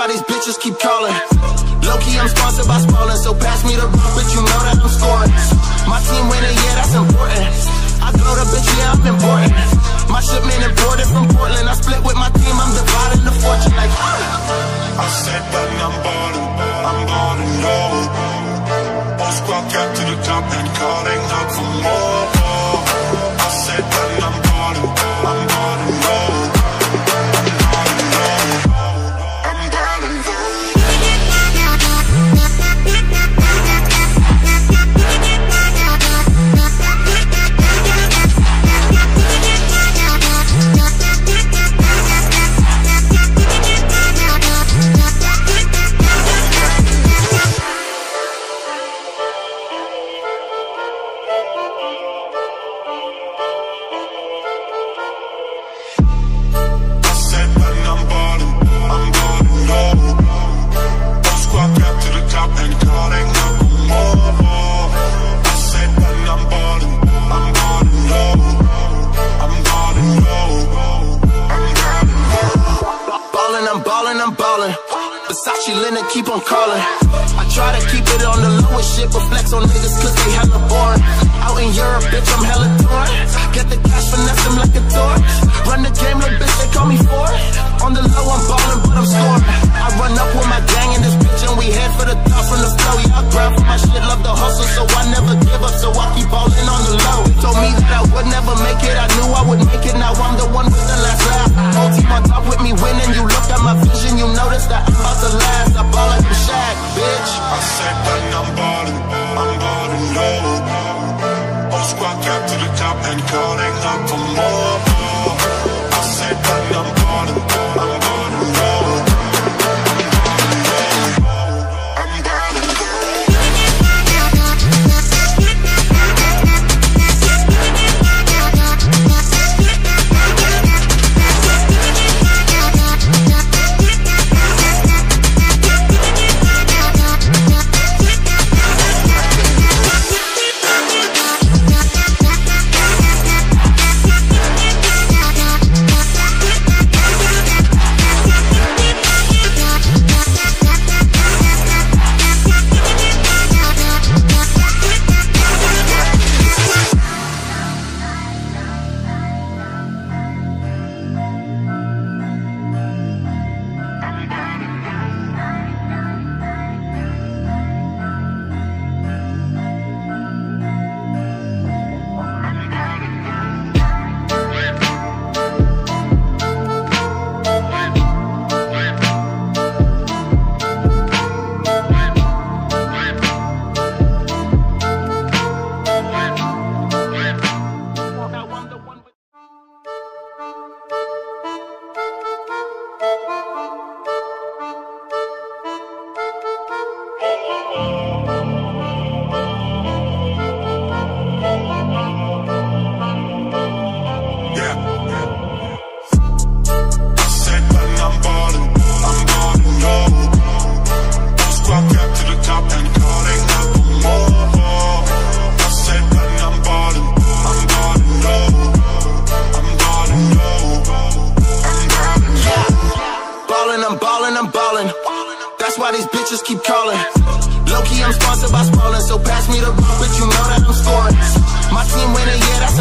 these bitches keep calling. Low-key, I'm sponsored by Spalding, so pass me the rock, but you know that I'm scoring. My team winning, yeah, that's important. I glow the bitch, yeah, I'm important. My shipment imported from Portland. I split with my team, I'm dividing the fortune like I said that I'm ballin', low. All squad got to the top and calling out for more. I said that I'm ballin', low. Keep on calling. I try to keep it on the lowest shit, but flex on niggas cause they hella boring. Out in Europe, bitch, I'm hella torn. Get the cash, finesse them like a tour. Run the game, little bitch, they call me for it. On the low, I'm ballin', but I'm scoring. I run up with my gang in this bitch, and we head for the top from the flow. Yeah, I grind for my shit, love the hustle, so I never give up, so I keep ballin' on the low. They told me that I would never make it, I knew I would make it, now I'm the one with the last laugh. Whole team on top with me winning, you look at my vision, you notice that I'm about to last. I ball like a Shaq, bitch. I said that I'm ballin', low. All squad got to the top and calling out for more. I said that I'm ballin', low. Bitches keep calling. Low-key, I'm sponsored by Spalding, so pass me the rock, but you know that I'm scoring. My team winning, yeah, that's